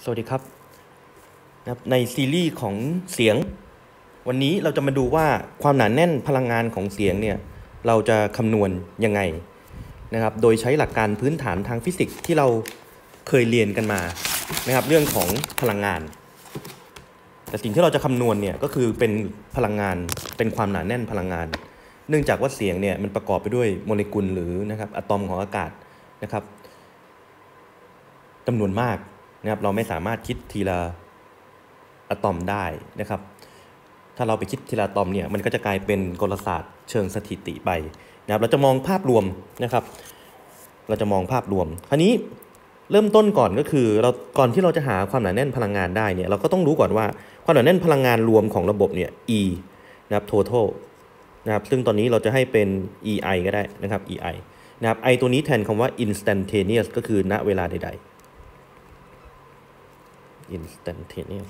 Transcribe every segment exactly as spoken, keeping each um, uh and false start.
สวัสดีครับนะครับในซีรีส์ของเสียงวันนี้เราจะมาดูว่าความหนาแน่นพลังงานของเสียงเนี่ยเราจะคำนวณยังไงนะครับโดยใช้หลักการพื้นฐานทางฟิสิกส์ที่เราเคยเรียนกันมานะครับเรื่องของพลังงานแต่สิ่งที่เราจะคำนวณเนี่ยก็คือเป็นพลังงานเป็นความหนาแน่นพลังงานเนื่องจากว่าเสียงเนี่ยมันประกอบไปด้วยโมเลกุลหรือนะครับอะตอมของอากาศนะครับจำนวนมากนะครับเราไม่สามารถคิดทีละอะตอมได้นะครับถ้าเราไปคิดทีละอะตอมเนี่ยมันก็จะกลายเป็นกลศาสตร์เชิงสถิติไปนะครับเราจะมองภาพรวมนะครับเราจะมองภาพรวมคราวนี้เริ่มต้นก่อนก็คือเราก่อนที่เราจะหาความหนาแน่นพลังงานได้เนี่ยเราก็ต้องรู้ก่อนว่าความหนาแน่นพลังงานรวมของระบบเนี่ย E นะครับ total นะครับซึ่งตอนนี้เราจะให้เป็น อี ไอ ก็ได้นะครับ อี ไอ นะครับ I ตัวนี้แทนคำว่า instantaneous ก็คือณเวลาใดๆ instantaneous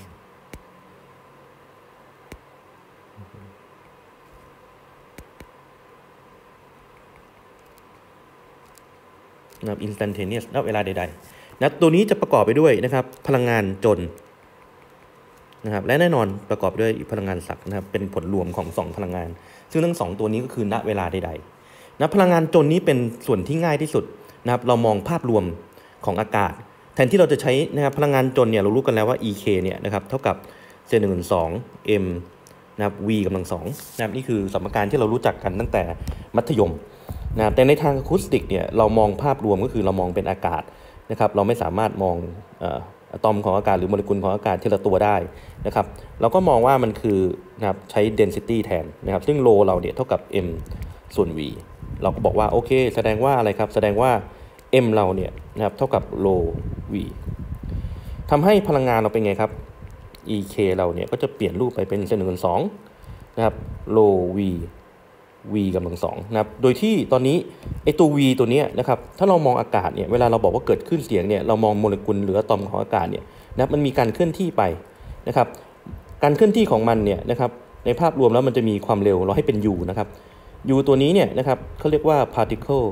นะครับ instantaneous ณเวลาใดๆนะตัวนี้จะประกอบไปด้วยนะครับพลังงานจนนะครับและแน่นอนประกอบด้วยพลังงานศักย์นะครับเป็นผลรวมของสองพลังงานซึ่งทั้งสองตัวนี้ก็คือณเวลาใดๆนะพลังงานจนนี้เป็นส่วนที่ง่ายที่สุดนะครับเรามองภาพรวมของอากาศแทนที่เราจะใช้นะครับพลังงานจนเนี่ยเรารู้กันแล้วว่า อี เค เนี่ยนะครับเท่ากับเศษหนึ่งส่วนสอง m นะครับ v กำลังสองนะครับนี่คือสมการที่เรารู้จักกันตั้งแต่มัธยมนะแต่ในทางอะคูสติกเนี่ยเรามองภาพรวมก็คือเรามองเป็นอากาศนะครับเราไม่สามารถมองอะตอมของอากาศหรือโมเลกุลของอากาศทีละตัวได้นะครับเราก็มองว่ามันคือนะครับใช้ density แทนนะครับซึ่ง rho เราเนี่ยเท่ากับ m ส่วน v เราก็บอกว่าโอเคแสดงว่าอะไรครับแสดงว่า m เราเนี่ยนะครับเท่ากับ rho v ทำให้พลังงานเราเป็นไงครับ E K เราเนี่ยก็จะเปลี่ยนรูปไปเป็นเศษหนึ่งส่วนสองนะครับ rho v v กำลังสองนะครับโดยที่ตอนนี้ไอตัว v ตัวนี้นะครับถ้าเรามองอากาศเนี่ยเวลาเราบอกว่าเกิดขึ้นเสียงเนี่ยเรามองโมเลกุลหรืออะตอมของอากาศเนี่ยนะครับมันมีการเคลื่อนที่ไปนะครับการเคลื่อนที่ของมันเนี่ยนะครับในภาพรวมแล้วมันจะมีความเร็วเราให้เป็น u นะครับ u ตัวนี้เนี่ยนะครับเขาเรียกว่า particle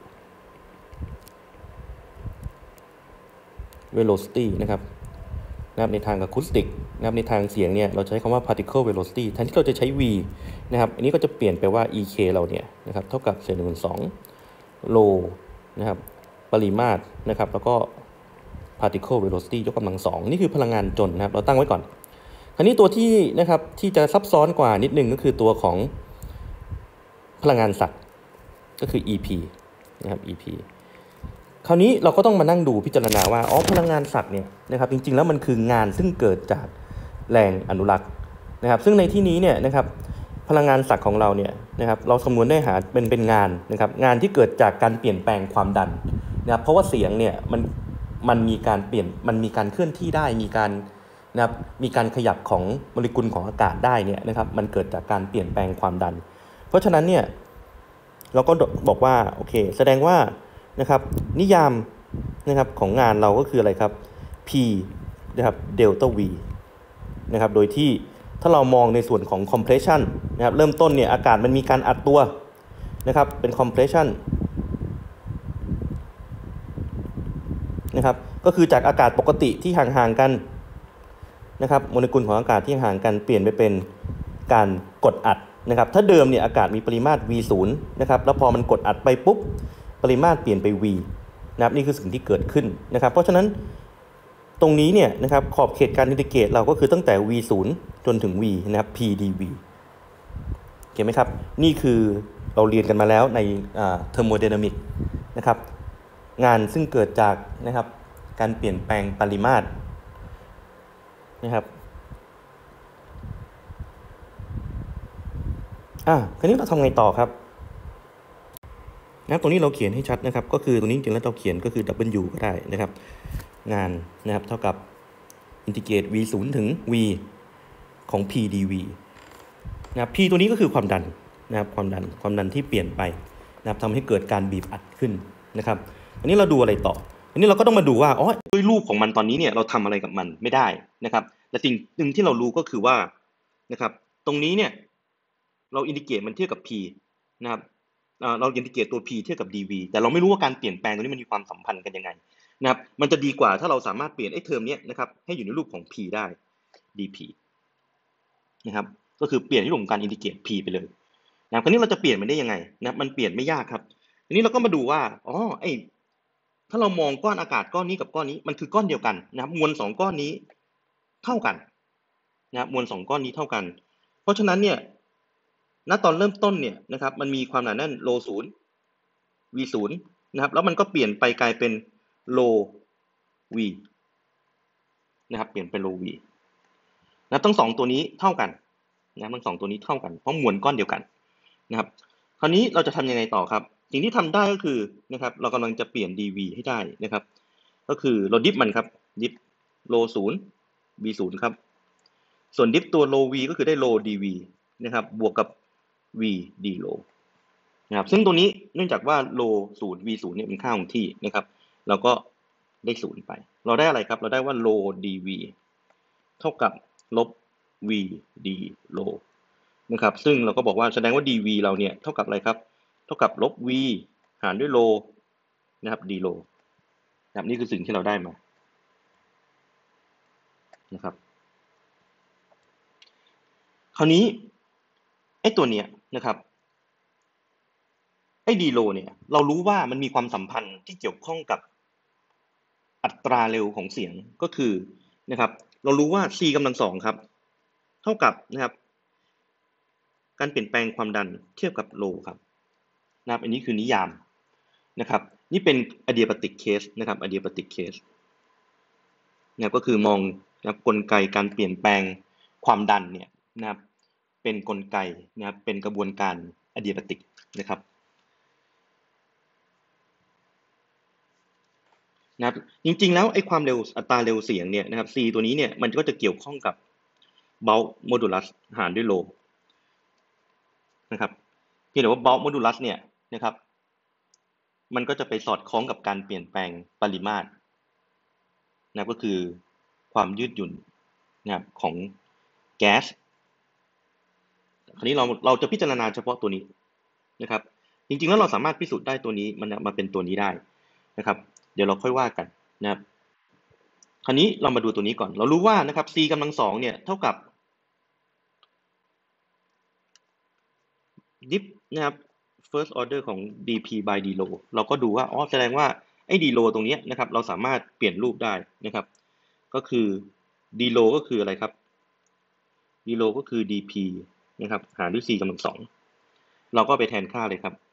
velocity นะครับนะครับในทางอะคูสติกนะครับในทางเสียงเนี่ยเราใช้คำว่า particle velocity แทนที่เราจะใช้ v นะครับอันนี้ก็จะเปลี่ยนไปว่า E K เราเนี่ยนะครับเท่ากับเศษหนึ่งส่วนสองโลนะครับปริมาตรนะครับแล้วก็ particle velocity ยกกำลังสองนี่คือพลังงานจนนะครับเราตั้งไว้ก่อนคราวนี้ตัวที่นะครับที่จะซับซ้อนกว่านิดนึงก็คือตัวของพลังงานศักย์ก็คือ E P นะครับ E Pคราวนี้เราก็ต้องมานั่งดูพิจารณาว่าอ๋อพลังงานศักย์เนี่ยนะครับจริงๆแล้วมันคืองานซึ่งเกิดจากแรงอนุรักษ์นะครับซึ่งในที่นี้เนี่ยนะครับพลังงานศักย์ของเราเนี่ยนะครับเราคำนวณได้หาเป็นเป็นงานนะครับงานที่เกิดจากการเปลี่ยนแปลงความดันนะครับเพราะว่าเสียงเนี่ยมันมันมีการเปลี่ยนมันมีการเคลื่อนที่ได้มีการนะครับมีการขยับของโมเลกุลของอากาศได้เนี่ยนะครับมันเกิดจากการเปลี่ยนแปลงความดันเพราะฉะนั้นเนี่ยเราก็บอกว่าโอเคแสดงว่านะครับนิยามนะครับของงานเราก็คืออะไรครับ P นะครับเดลต้า V นะครับโดยที่ถ้าเรามองในส่วนของ compression นะครับเริ่มต้นเนี่ยอากาศมันมีการอัดตัวนะครับเป็น compression นะครับก็คือจากอากาศปกติที่ห่างๆกันนะครับโมเลกุลของอากาศที่ห่างกันเปลี่ยนไปเป็นการกดอัดนะครับถ้าเดิมเนี่ยอากาศมีปริมาตร V ศูนย์นะครับแล้วพอมันกดอัดไปปุ๊บปริมาตรเปลี่ยนไป v นะครับนี่คือสิ่งที่เกิดขึ้นนะครับเพราะฉะนั้นตรงนี้เนี่ยนะครับขอบเขตการอินทิเกรตเราก็คือตั้งแต่ v ศูนย์จนถึง v นะครับ p dv เห็นไหมครับนี่คือเราเรียนกันมาแล้วในเทอร์โมไดนามิกนะครับงานซึ่งเกิดจากนะครับการเปลี่ยนแปลงปริมาตรนะครับอ่ะคราวนี้เราทำไงต่อครับนะตรงนี้เราเขียนให้ชัดนะครับก็คือตรงนี้จริงๆแล้วเราเขียนก็คือ W ก็ได้นะครับงานนะครับเท่ากับอินทิเกรต v ศูนย์ถึง v ของ p dv นะครับ p ตัวนี้ก็คือความดันนะครับความดันความดันที่เปลี่ยนไปนะครับทำให้เกิดการบีบอัดขึ้นนะครับอันนี้เราดูอะไรต่ออันนี้เราก็ต้องมาดูว่าอ๋อด้วยรูปของมันตอนนี้เนี่ยเราทำอะไรกับมันไม่ได้นะครับแต่สิ่งหนึ่งที่เรารู้ก็คือว่านะครับตรงนี้เนี่ยเราอินทิเกรตมันเทียบกับ p นะครับเราอินทิเกรตตัว p เทียบกับ dv แต่เราไม่รู้ว่าการเปลี่ยนแปลงตัวนี้มันมีความสัมพันธ์กันยังไงนะครับมันจะดีกว่าถ้าเราสามารถเปลี่ยนไอ้เทอมนี้นะครับให้อยู่ในรูปของ p ได้ dp นะครับก็คือเปลี่ยนที่รูปของการอินทิเกรต p ไปเลยนะครับคราวนี้เราจะเปลี่ยนมันได้ยังไงนะมันเปลี่ยนไม่ยากครับทีนี้เราก็มาดูว่าอ๋อไอถ้าเรามองก้อนอากาศก้อนนี้กับก้อนนี้มันคือก้อนเดียวกันนะครับมวลสองก้อนนี้เท่ากันนะครับมวลสองก้อนนี้เท่ากันเพราะฉะนั้นเนี่ยณตอนเริ่มต้นเนี่ยนะครับมันมีความหนาแน่นโลศูนย์ v ศูนย์นะครับแล้วมันก็เปลี่ยนไปกลายเป็นโล v นะครับเปลี่ยนเป็นโล v นะทั้งสองตัวนี้เท่ากันนะทั้งสองตัวนี้เท่ากันเพราะมวลก้อนเดียวกันนะครับคราวนี้เราจะทำยังไงต่อครับสิ่งที่ทำได้ก็คือนะครับเรากำลังจะเปลี่ยน dv ให้ได้นะครับก็คือเราดิฟมันครับดิฟโลศูนย์ v ศูนย์ครับส่วนดิฟตัวโล v ก็คือได้โล dv นะครับบวกกับ v d โลนะครับซึ่งตัวนี้เนื่องจากว่าโลศูนย์ v ศูนย์เนี่ยเป็นค่าของที่นะครับเราก็ได้ศูนย์ไปเราได้อะไรครับเราได้ว่าโล dv เท่ากับลบ v d โลนะครับซึ่งเราก็บอกว่าแสดงว่า dv เราเนี่ยเท่ากับอะไรครับเท่ากับลบ v หารด้วยโลนะครับ d โลนะครับนี่คือสิ่งที่เราได้มานะครับคราวนี้ไอ้ตัวเนี้ยนะครับไอ้ d โลเนี่ยเรารู้ว่ามันมีความสัมพันธ์ที่เกี่ยวข้องกับอัตราเร็วของเสียงก็คือนะครับเรารู้ว่า c กำลังสองครับเท่ากับนะครับการเปลี่ยนแปลงความดันเทียบกับโลครับนะครับอันนี้คือนิยามนะครับนี่เป็น adiabatic case นะครับ adiabatic case นะครับก็คือมองนะครับกลไกการเปลี่ยนแปลงความดันเนี่ยนะครับเป็นกลไกนะครับเป็นกระบวนการ adiabatic นะครับนะครับจริงๆแล้วไอ้ความเร็วอัตราเร็วเสียงเนี่ยนะครับ c ตัวนี้เนี่ยมันก็จะเกี่ยวข้องกับ bulk modulus หารด้วยโลนะครับเพียงแต่ว่า bulk modulus เนี่ยนะครับมันก็จะไปสอดคล้องกับการเปลี่ยนแปลงปริมาตรนะก็คือความยืดหยุ่นนะครับของแก๊สคราวนี้เราเราจะพิจารณาเฉพาะตัวนี้นะครับจริงๆแล้วเราสามารถพิสูจน์ได้ตัวนี้มันมาเป็นตัวนี้ได้นะครับเดี๋ยวเราค่อยว่ากันนะครับคราวนี้เรามาดูตัวนี้ก่อนเรารู้ว่านะครับ c กำลังสองเนี่ยเท่ากับดิฟนะครับ first order ของ dp by d low เราก็ดูว่าอ๋อแสดงว่าไอ้ d low ตรงนี้นะครับเราสามารถเปลี่ยนรูปได้นะครับก็คือ d low ก็คืออะไรครับ d low ก็คือ dp นะครับหารด้วย c กำลังสองเราก็ไปแทนค่าเลยครับ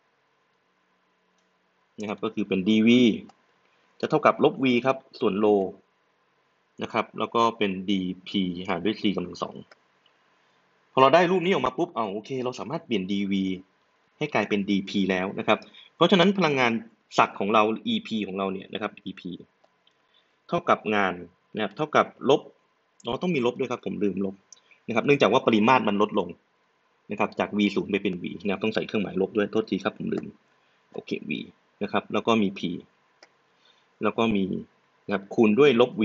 นะครับก็คือเป็น dv จะเท่ากับลบ v ครับส่วน low นะครับแล้วก็เป็น dp หารด้วย c กำลังสองพอเราได้รูปนี้ออกมาปุ๊บเอาโอเคเราสามารถเปลี่ยน dv ให้กลายเป็น dp แล้วนะครับเพราะฉะนั้นพลังงานศักย์ของเรา ep ของเราเนี่ยนะครับ ep เท่ากับงานนะครับเท่ากับลบเราต้องมีลบด้วยครับผมลืมลบนะครับเนื่องจากว่าปริมาตรมันลดลงนะครับจาก v ศูนย์ไปเป็น v นะครับต้องใส่เครื่องหมายลบด้วยโทษทีครับผมลืมโอเค v นะครับแล้วก็มี p แล้วก็มีนะครับคูณด้วยลบ v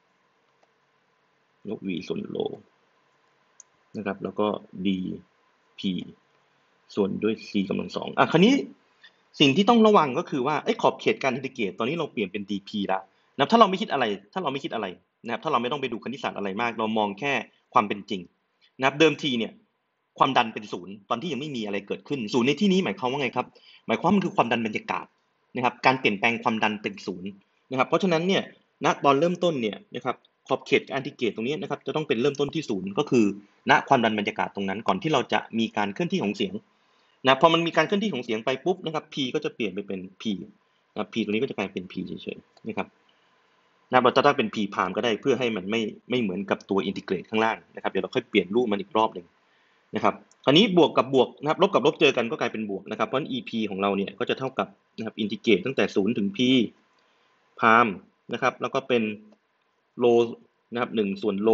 ลบ v ส่วนโลนะครับแล้วก็ dp ส่วนด้วย c กำลังสองอ่ะคราวนี้สิ่งที่ต้องระวังก็คือว่าไอ้ขอบเขตการอินทิเกรตตอนนี้เราเปลี่ยนเป็น dp แล้วนะถ้าเราไม่คิดอะไรถ้าเราไม่คิดอะไรนะครับถ้าเราไม่ต้องไปดูคณิตศาสตร์อะไรมากเรามองแค่ความเป็นจริงนะครับเดิมทีเนี่ยความดันเป็นศูนย์ตอนที่ยังไม่มีอะไรเกิดขึ้นศูนย์ในที่นี้หมายความว่าไงครับหมายความมันคือความดันบรรยากาศนะครับการเปลี่ยนแปลงความดันเป็นศูนย์นะครับเพราะฉะนั้นเนี่ยณตอนเริ่มต้นเนี่ยนะครับขอบเขตการอินทิเกรตตรงนี้นะครับจะต้องเป็นเริ่มต้นที่ศูนย์ก็คือณความดันบรรยากาศตรงนั้นก่อนที่เราจะมีการเคลื่อนที่ของเสียงนะพอมันมีการเคลื่อนที่ของเสียงไปปุ๊บนะครับ p ก็จะเปลี่ยนไปเป็น p นะ p ตรงนี้ก็จะกลายเป็น p เฉยๆนะครับนะเราจะตั้งเป็น p พามก็ได้เพื่อให้มันไม่ไม่เหมือนกับตัวอินทิเกรตข้างล่างนะครับเดี๋ยวเราค่อยเปลี่ยนรูปมันอีกรอบหนึ่งนะครับคราวนี้บวกกับบวกนะครับลบกับลบเจอกันก็กลายเป็นบวกนะครับเพราะฉะนั้น ep ของเราเนี่ยก็จะเท่ากับนะครับอินทิเกรตตั้งแต่ศูนย์ถึง p พามนะครับแล้วก็เป็นโลนะครับหนึ่งส่วนโล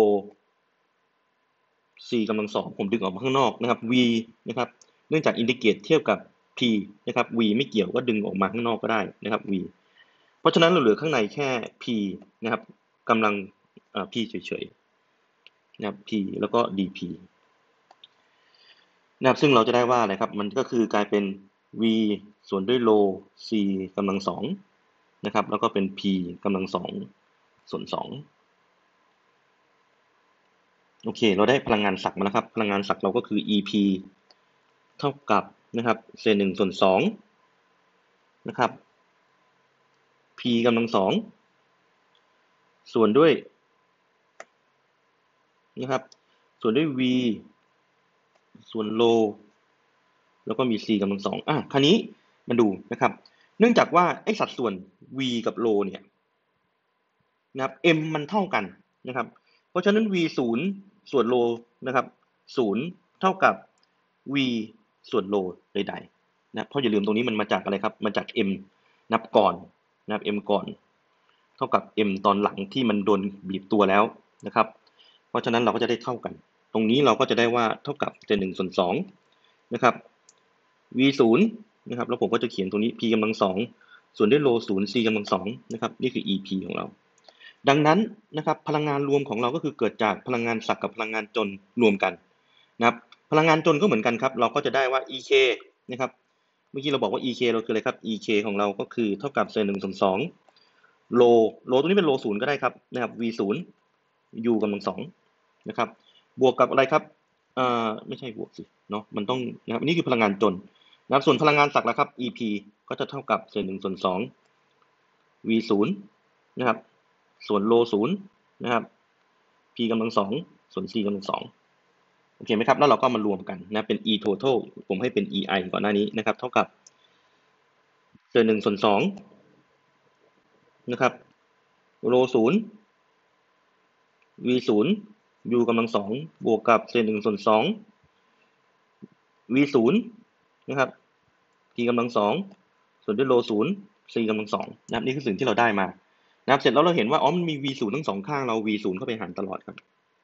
c กำลังสองผมดึงออกมาข้างนอกนะครับ v นะครับเนื่องจากอินทิเกรตเทียบกับ p นะครับ v ไม่เกี่ยวก็ดึงออกมาข้างนอกก็ได้นะครับ v เพราะฉะนั้นเราเหลือข้างในแค่ p นะครับกำลัง p เฉยๆนะครับ p แล้วก็ dp นะครับซึ่งเราจะได้ว่าอะไรครับมันก็คือกลายเป็น v ส่วนด้วยโล c กำลังสองนะครับแล้วก็เป็น p กำลังสองส่วนสองโอเคเราได้พลังงานศักดิ์มาแล้วครับพลังงานศักดิ์เราก็คือ ep เท่ากับนะครับเศษหนึ่งส่วนสองนะครับ p กำลังสองส่วนด้วยนะครับส่วนด้วย v ส่วนโลแล้วก็มี c กำลังสองอ่ะคราวนี้มาดูนะครับเนื่องจากว่าไอ้สัดส่วน v กับโลเนี่ยนะครับ m มันเท่ากันนะครับเพราะฉะนั้น v ศูนย์ส่วนโลนะครับศูนย์เท่ากับ v ส่วนโลใดๆนะเพราะอย่าลืมตรงนี้มันมาจากอะไรครับมาจาก m นับก่อนนะครับ m ก่อนเท่ากับ m ตอนหลังที่มันโดนบีบตัวแล้วนะครับเพราะฉะนั้นเราก็จะได้เท่ากันตรงนี้เราก็จะได้ว่าเท่ากับเศษหนึ่งส่วนสองนะครับ v ศูนย์นะครับแล้วผมก็จะเขียนตรงนี้ p กำลังสองส่วนด้วยโลศูนย์ c กำลังสองนะครับนี่คือ ep ของเราดังนั้นนะครับพลังงานรวมของเราก็คือเกิดจากพลังงานศักดิ์กับพลังงานจนรวมกันนะครับพลังงานจนก็เหมือนกันครับเราก็จะได้ว่า ek นะครับเมื่อกี้เราบอกว่า ek เราคืออะไรครับ ek ของเราก็คือเท่ากับเศษหนึ่งส่วนสองโลโลตรงนี้เป็นโลศูนย์ก็ได้ครับนะครับ v ศูนย์ u กำลังสองนะครับบวกกับอะไรครับอ่าไม่ใช่บวกสิเนาะมันต้องนะครับนี่คือพลังงานจนนะครับส่วนพลังงานศักดิ์นะครับ ep ก็จะเท่ากับเศษหนึ่งส่วนสอง v ศูนย์นะครับส่วนโลศูนย์นะครับ p กำลังสองส่วน c กำลังสองโอเคไหมครับแล้วเราก็มารวมกันนะเป็น e total ผมให้เป็น ei ก่อนหน้านี้นะครับเท่ากับเศษหนึ่งส่วนสองนะครับโลศูนย์ v ศูนย์ u กำลังสองบวกกับเศษหนึ่งส่วนสอง v ศูนย์นะครับ p กำลังสองส่วนด้วยโลศูนย์ c กำลังสองนะครับนี่คือสิ่งที่เราได้มานะครับเสร็จแล้วเราเห็นว่าอ๋อมันมี v ศูนย์ทั้งสองข้างเรา v ศูนย์เข้าไปหารตลอดครับ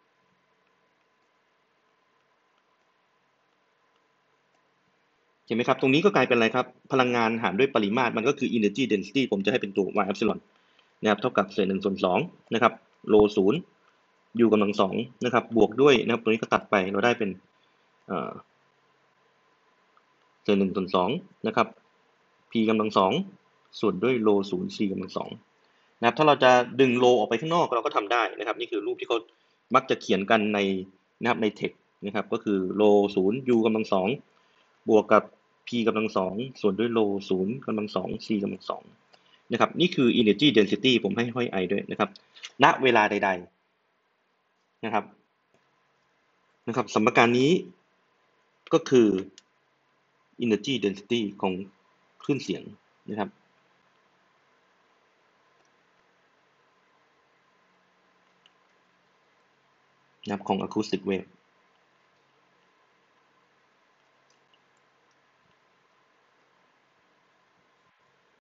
เห็นไหมครับตรงนี้ก็กลายเป็นอะไรครับพลังงานหารด้วยปริมาตรมันก็คือ energy density ผมจะให้เป็นตัว y epsilon นะครับเท่ากับเศษหนึ่งส่วนสองนะครับโลศูนย์ u กำลังสองนะครับบวกด้วยนะครับตรงนี้ก็ตัดไปเราได้เป็นเศษหนึ่งส่วนสองนะครับ p กำลังสองส่วนด้วยโลศูนย์ c กำลังสองนะครับถ้าเราจะดึงโลออกไปข้างนอกเราก็ทำได้นะครับนี่คือรูปที่เขามักจะเขียนกันในนะครับใน text นะครับก็คือโลศูนย์ u กำลังสองบวกกับ p กำลังสองส่วนด้วยโลศูนย์กำลังสอง c กำลังสองนะครับนี่คือ energy density ผมให้ห้อย i ด้วยนะครับณเวลาใดๆนะครับนะครับสมการนี้ก็คือ energy density ของคลื่นเสียงนะครับนะครับของ acoustic wave